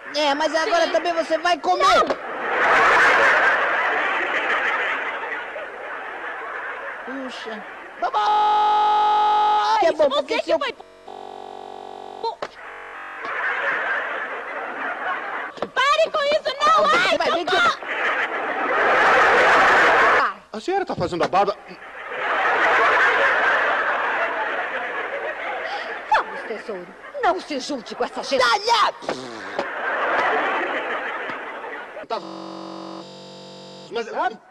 É, mas agora Sim. também você vai comer. Não. Puxa. Mamãe! Que é bom, Você porque se que eu... foi... Pare com isso, não! Você Ai, vai ver que eu... socorro! A senhora tá fazendo a barba... Vamos, tesouro. Não se junte com essa gente. Tá... Mas...